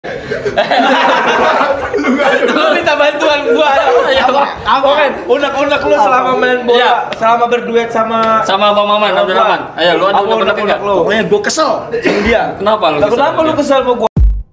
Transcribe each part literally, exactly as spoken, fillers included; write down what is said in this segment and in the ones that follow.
Lu minta bantuan gua. Ya, apa kan? Unek-unek lu selama main bola, ya. Selama berduet sama sama Bang Maman, Abdul Rahman. Ayo, lu ada unek-unek enggak? Pokoknya gua kesel sama dia. Kenapa lu kesel? Kenapa lu kesel sama gua?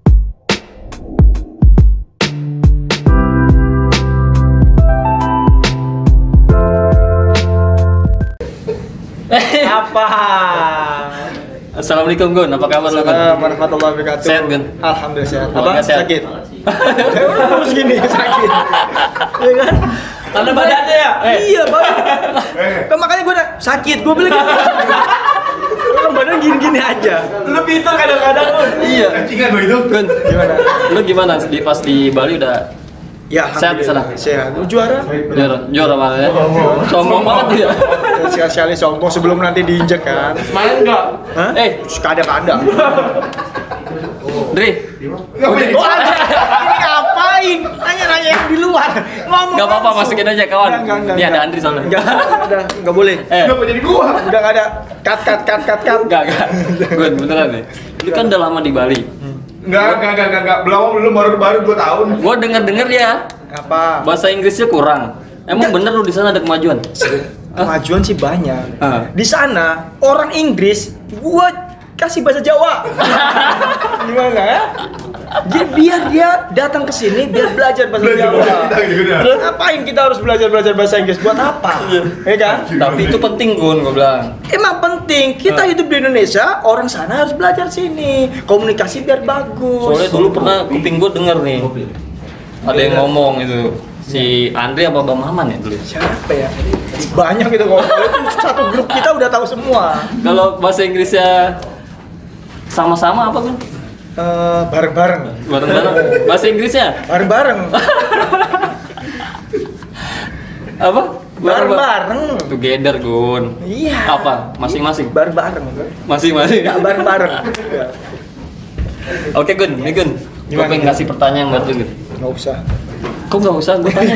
Apa? Assalamualaikum Gun, apa kabar lu Gun? Assalamualaikum warahmatullahi wabarakatuh. Sehat Gun? Alhamdulillah sehat. Apa? Sehat. Sakit? Terus gini sakit. Iya kan? Karena badannya ya? Eh. Iya badan. Kan makanya gue sakit, gue bilang gitu. Orang badan gini-gini aja. Lu pintar kadang-kadang Gun. Iya. Anjingan lo itu. Gun, gimana? Lu gimana di pas di Bali udah ya, sehat di sana? Sehat. Lu juara? Juara, juara mana ya? Sombong banget dia. Sekali-sekali sombong sebelum nanti diinjek kan. Main enggak? Hah? Eh, kadang-kadang. Dri. Oh, ini ngapain? Nanya-nanya yang di luar. Ngomong. Enggak apa-apa, masukin aja kawan. Ini ada Andri soalnya. Enggak ada, enggak boleh. Eh, enggak jadi gua. Udah enggak ada cut cut cut cut cut. Enggak, enggak. Gun, beneran nih. Lu kan udah lama di Bali. Enggak, enggak, enggak, enggak, belum, belum, baru baru dua tahun. Gua denger-denger ya. Apa? Bahasa Inggrisnya kurang. Emang bener lu di sana ada kemajuan? Kemajuan sih banyak. Ah. Di sana orang Inggris, gua kasih bahasa Jawa. Gimana ya? Jadi biar dia datang ke sini biar belajar bahasa Belajar Jawa. bahasa kita gitu dah. Terus ngapain kita harus belajar belajar bahasa Inggris buat apa? Ya kan? Tapi itu penting Gun, gua bilang. Emang penting, kita hidup di Indonesia, orang sana harus belajar sini. Komunikasi biar bagus. Soalnya dulu pernah kuping gua denger nih. Ada yang ngomong itu. Si Andre apa Bang Maman ya dulu? Siapa ya? Banyak gitu kok. Itu satu grup kita udah tahu semua. Kalau bahasa Inggrisnya sama-sama apa Gun? Uh, bareng-bareng. Bareng-bareng. Bahasa Inggrisnya? Bareng-bareng. Apa? Bareng-bareng. Together Gun. Iya. Apa? Masing-masing? Bareng-bareng. Masing-masing? Enggak bareng-bareng. Oke Gun, nih Gun. Gue pengen kasih pertanyaan buat lu Gun. Nggak usah. Kok nggak usah? Gue tanya.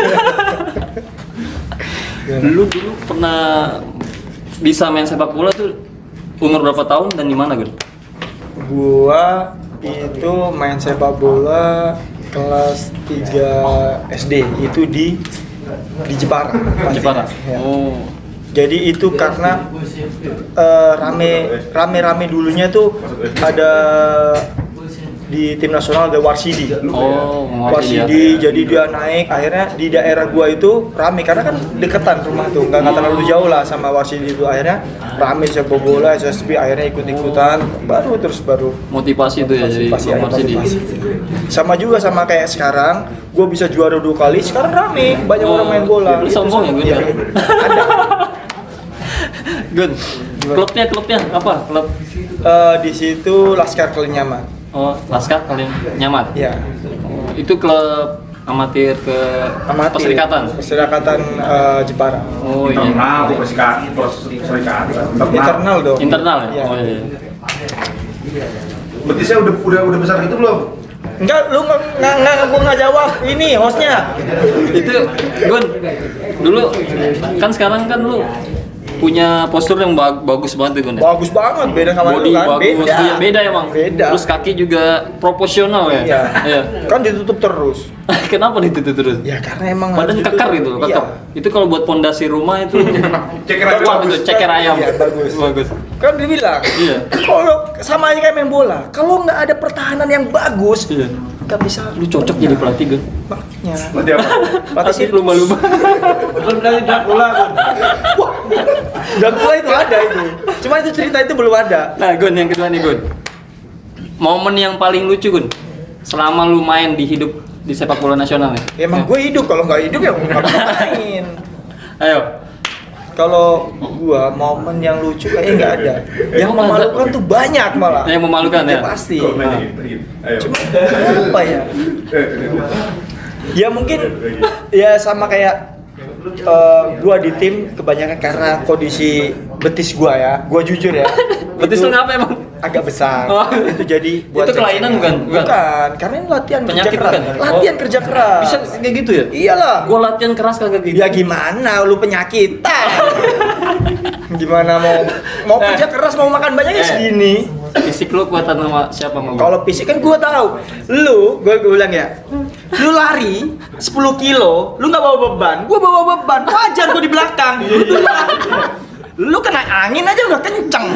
Lu dulu pernah bisa main sepak bola tuh umur berapa tahun dan di mana Gun? Gua itu main sepak bola kelas tiga S D itu di di Jepara. pasti. Jepara. Ya. Oh. Jadi itu karena uh, rame rame rame dulunya tuh ada di tim nasional ada Warsidi. Oh, Warsidi, jadi dia naik. Akhirnya di daerah gua itu rame karena kan deketan rumah tuh, nggak nggak terlalu jauh lah sama Warsidi itu. Akhirnya rame sepak bola, S S B akhirnya ikut-ikutan. Baru terus baru motivasi itu ya jadi motivasi, ada Warsidi. motivasi. Sama juga sama kayak sekarang, gua bisa juara dua kali. Sekarang rame, banyak Oh, orang main bola. lu sombong ya, Gun? Iya, ada. Gun, klubnya klubnya apa? Klub? Uh, di situ Laskar Kelinyaman. Oh, Laskar kalian nyamat. Iya. Oh, itu klub amatir ke Amatir. Perserikatan. Perserikatan uh, Jepara. Oh iya. Internal, perserikatan, perserikatan. Internal dong. Internal ya? Iya. Oh iya. Berarti saya udah udah udah besar gitu belum? Enggak, lu nggak nggak nggak gua nggak jawab. Ini hostnya. Itu Gun, dulu kan sekarang kan lu punya postur yang bag- bagus banget tuh Gun. Bagus banget, beda sama Body lu kan. bagus, Beda. iya, beda emang. Beda. Terus kaki juga proporsional ya. Iya. Iya. Kan ditutup terus. Kenapa ditutup terus? Ya karena emang Badan harus kekar ditutup. gitu, Iya. kekar. Itu kalau buat pondasi rumah itu Ceker ayam. kuat itu, ceker ayam. Iya, bagus. Bagus. Kan dia bilang, Iya. kalau sama aja kayak main bola, kalau nggak ada pertahanan yang bagus, Iya. nggak bisa. Lu cocok jadi pelatih Gun. Makanya. Berarti apa? Pelatih sih lumba-lumba. Betul pelatih Dracula kan. Wah, Dracula itu ada itu. Cuma itu cerita itu belum ada. Nah Gun, yang kedua nih Gun. Momen yang paling lucu Gun selama lu main di hidup di sepak bola nasional nih. Ya, emang gue hidup, kalau nggak hidup ya nggak bisa main. Ayo. Kalau gua momen yang lucu kayaknya nggak ada. Yang Emang ada? memalukan tuh banyak malah. Yang memalukan ya? Ya pasti. Kok nanya gitu, gitu. Ayo. Cuma apa ya? Eh, Ya mungkin ya sama kayak uh, gua di tim kebanyakan karena kondisi betis gua ya. Gua jujur ya. Betis Itu lu ngapa emang? agak besar. Oh. Itu jadi buat Itu kelainan bukan? Bukan. Bukan, karena ini latihan Penyakit kerja keras. bukan? Latihan Oh. kerja keras. Bisa kayak gitu ya? Iyalah. Gua latihan keras kagak gitu. Ya gimana, lu penyakitan. Gimana mau mau Eh. kerja keras mau makan banyak ya Eh. segini. fisik lu kuatan sama siapa mau? Kalau fisik kan gua tahu. Lu, gua, gua bilang ya. Lu lari sepuluh kilo, lu nggak bawa beban. Gua bawa beban. Wajar gua di belakang. Lu duluan. Lu kena angin aja udah kenceng.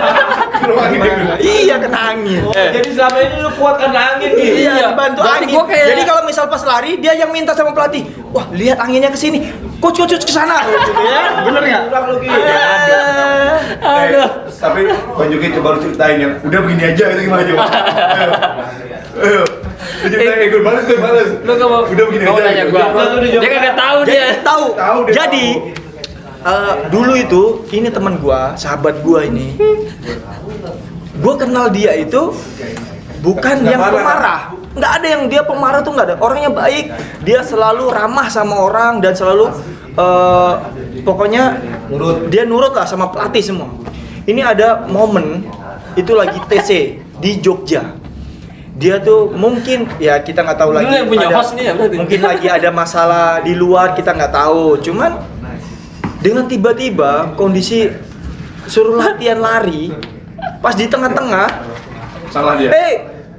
Iya kena angin. Oh, eh. Jadi selama ini lu kuat karena angin gitu. Iya, dibantu Berarti angin. gua kayak- Jadi kalau misal pas lari dia yang minta sama pelatih, "Wah, lihat anginnya ke sini. Coach, coach, coach ke sana." Gitu ya. Bener enggak? Kurang lu gitu. Eh, tapi Bang Juki coba lu ceritain yang udah begini aja itu gimana coba? Ayo. Ayo. Lu ceritain, eh, gue balas, gue balas. Lu gak mau, Udah begini gak mau aja. tanya gua. Dia kagak tahu Jadi dia. tahu. Tahu, dia Jadi eh, dulu itu ini teman gua, sahabat gua ini. Gua kenal dia itu bukan yang pemarah. Nggak ada yang dia pemarah tuh nggak ada. Orangnya baik. Dia selalu ramah sama orang dan selalu eh, pokoknya dia nurut lah sama pelatih semua. Ini ada momen itu lagi T C di Jogja. Dia tuh mungkin ya kita nggak tahu lagi. Lu yang punya ada- host nih ya berarti? mungkin lagi ada masalah di luar kita nggak tahu. Cuman dengan tiba-tiba kondisi suruh latihan lari pas di tengah-tengah, Salah dia. eh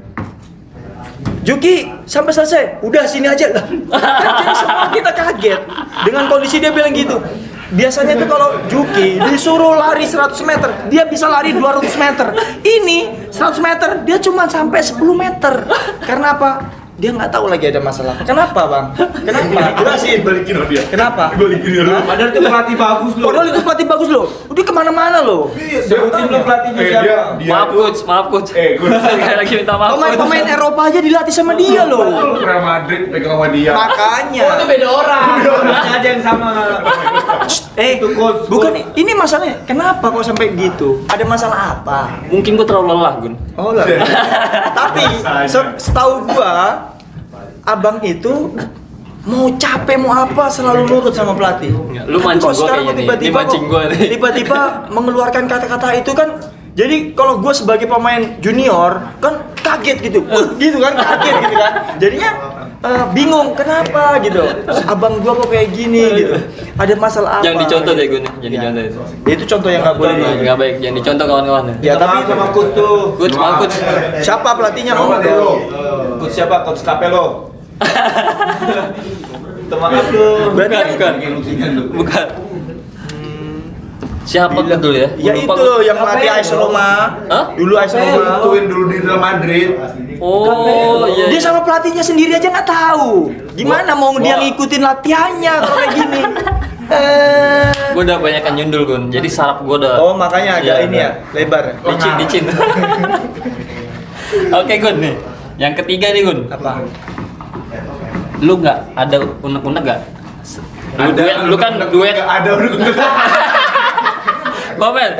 Juki sampai selesai udah sini aja lah. Kan jadi semua kita kaget dengan kondisi dia bilang gitu. Biasanya tuh kalau Juki disuruh lari seratus meter dia bisa lari dua ratus meter. Ini seratus meter dia cuma sampai sepuluh meter. Karena apa? Dia nggak tahu lagi ada masalah. Kenapa bang? Kenapa? Jelasin. Balikin loh dia. Kenapa? Balikin dulu. Padahal itu pelatih bagus lu. Padahal itu pelatih bagus loh. Udah kemana-mana loh. Sebutin lu pelatihnya Eh, siapa? dia, dia Maaf tuh- coach, maaf coach. Eh, gue Sekali lagi minta maaf. coach. Pemain-pemain Eropa aja dilatih sama dia loh. Real Madrid pegang sama dia. Makanya. Oh, itu beda orang. Orangnya aja yang sama. Eh, Itu coach, bukan coach. ini masalahnya. Kenapa kok sampai gitu? Ada masalah apa? Mungkin gua terlalu lelah, Gun. Oh lah. Tapi se- setahu gua abang itu mau capek mau apa selalu nurut sama pelatih. Lu Tapi mancing kok gua sekarang kayaknya kok nih. tiba-tiba Dia mancing kok gua nih. tiba-tiba mengeluarkan kata-kata itu kan. Jadi kalau gue sebagai pemain junior kan kaget gitu, uh, gitu kan kaget gitu kan. Jadinya eh, bingung kenapa gitu. Abang gua kok kayak gini gitu. Ada masalah apa? Jangan dicontoh deh, Gun. Jangan Ya. dicontoh itu. Ya, itu contoh yang nggak boleh di. Enggak baik, jangan dicontoh kawan-kawan. Ya tapi sama coach tuh. Coach, maaf coach. siapa pelatihnya Sama ngomong dia lo. dong. Coach siapa? Coach Capello. Teman aku. Berarti Bukan, yang- bukan. Bikin lucunya lu. Bukan. Siapa tuh dulu ya? Ya Gua itu lupa, gua. yang melatih Capello. AS Roma. Hah? Dulu AS Roma. Ituin dulu di Real Madrid. Oh, iya. Dia sama pelatihnya sendiri aja nggak tahu. Gimana mau dia Wah. ngikutin latihannya kalau kayak gini? Eh. Gua udah banyak kan nyundul, Gun. Jadi saraf gua udah Oh makanya agak Iya, ini ya lebar. licin, licin. Oke, Gun nih. Yang ketiga nih, Gun. Apa? Lu nggak ada unek-unek nggak? Lu, Ada, duet, lu kan duet. Nggak ada udah. Komen.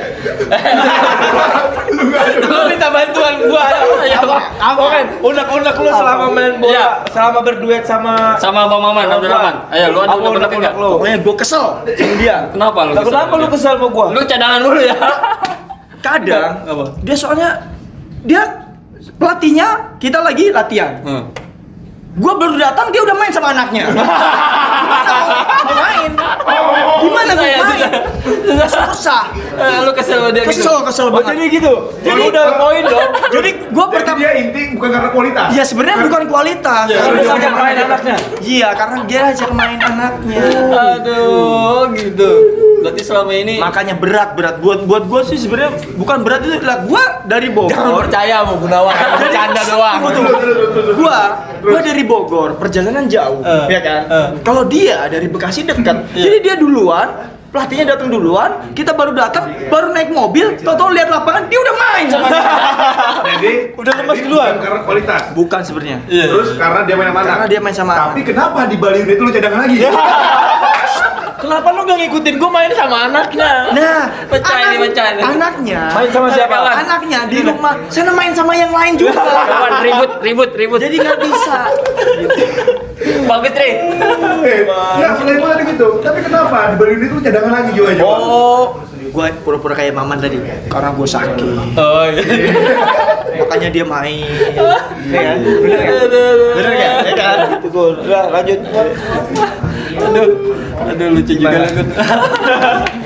Lu minta bantuan gua. Ya, Komen. Unek-unek lu selama main bola, Iya. selama berduet sama sama Bang Maman, sama Abdurrahman. gua. Ayo, lu ada Apa unek-unek unek-unek nggak? lu? Pokoknya gue kesel sama dia. Kenapa lu? Lah, kenapa lu kesel sama gua? Lu cadangan dulu ya. Kadang Apa? dia soalnya dia pelatihnya kita lagi latihan. Hmm. Gua baru datang dia udah main sama anaknya. Mau main? Gimana gue Susah ya, main? Susah. Eh, lu kesel sama dia gitu. Kesel, kesel Oh, banget. jadi gitu. Jadi Jadi udah poin dong. Jadi gua Jadi pertama dia inti bukan karena kualitas. ya sebenarnya bukan kualitas. Ya, Karena Karena dia dia ajak main anaknya. Iya, karena dia ajak main anaknya. Aduh, gitu. Berarti selama ini Makanya berat berat buat buat gue sih sebenarnya bukan berat itu lah gue dari Jangan Bogor. percaya sama Gunawan, bercanda doang. Tunggu, tunggu. Gua gua dari Bogor perjalanan jauh, Eh, ya kan. eh. Kalau dia dari Bekasi dekat, jadi dia duluan. Pelatihnya datang duluan, kita baru datang, baru naik mobil, tau-tau lihat lapangan, dia udah main sama dia. Jadi Udah lemas jadi duluan. bukan karena kualitas. Bukan sebenarnya. Terus karena dia main sama anak. Karena dia main sama Tapi anak. kenapa di Bali itu lu cadangan lagi? Kenapa lu gak ngikutin gua main sama anaknya? Nah, Pecah ini, anak- pecah ini. anaknya, Main sama siapa? anaknya di rumah, saya main sama yang lain juga. kawan ribut, ribut, ribut. Jadi nggak bisa. Bagus, Tri. Eh, enggak selain itu ada gitu. Tapi kenapa di Bali itu lu cadangan lagi juga aja? Oh, gua pura-pura kayak Maman tadi, karena gua sakit. Oh, iya. Makanya dia main. Ya kan? Bener kan? Bener kan? Ya kan? Itu gol. Udah lanjut. Aduh. Aduh lucu juga Gimana? lu.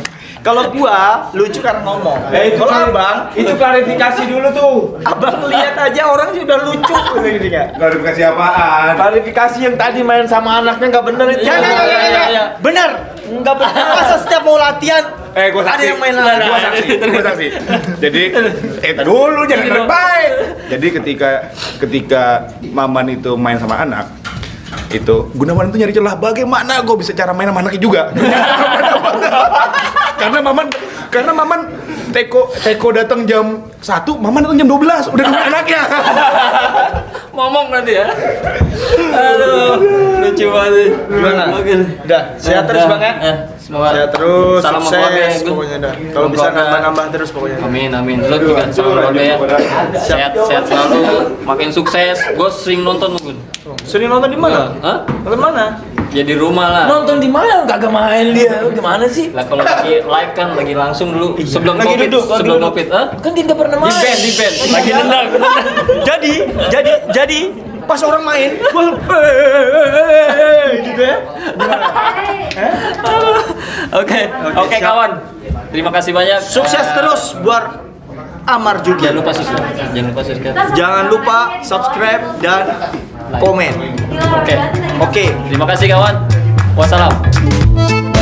Kalau gua lucu karena ngomong. Eh, itu Kalau klari- abang, itu klarifikasi dulu tuh. abang lihat aja orang sih udah lucu gitu kan. Klarifikasi apaan? Klarifikasi yang tadi main sama anaknya nggak bener itu. Ya, ya, ya, ya, ya, ya. Bener. Enggak bener. Masa setiap mau latihan Eh, gua ada saksi. yang main Gua latihan. saksi. Gua saksi. Jadi, eh dulu jangan terbaik. Jadi ketika ketika Maman itu main sama anak, itu Gunawan itu nyari celah bagaimana gue bisa cara main sama anaknya juga. Karena Maman karena Maman Teko Teko datang jam satu, Maman datang jam dua belas, udah nungguin anaknya. Ngomong nanti ya. Aduh, lucu banget. Gimana? Oke. Udah, sehat terus Bang ya. Eh, semoga Sehat terus, salam sama keluarga ya, sukses Gun. pokoknya dah. Kalau bisa Keluarga. nambah-nambah terus pokoknya. Amin, amin. Lu juga salam keluarga ya. Sehat, sehat selalu, makin sukses. Gue sering nonton lu, Gun. Sering nonton di mana? Hah? Nonton mana? Ya di rumah lah. Nonton di mana? Kagak main dia. Lu gimana sih? Lah kalau lagi live kan lagi langsung dulu sebelum Lagi covid, duduk, lagi sebelum duduk. covid, Hah? Kan dia nggak pernah Di main. band, di band. Lagi nendang. Jadi, jadi, jadi pas orang main, gua eh gitu ya. Oke, oke siap. kawan. Terima kasih banyak. Sukses Eh, terus buat Amar juga. Jangan lupa subscribe. Jangan lupa subscribe. Jangan lupa subscribe dan komen. Oke. Oke. Terima kasih kawan. Wassalam.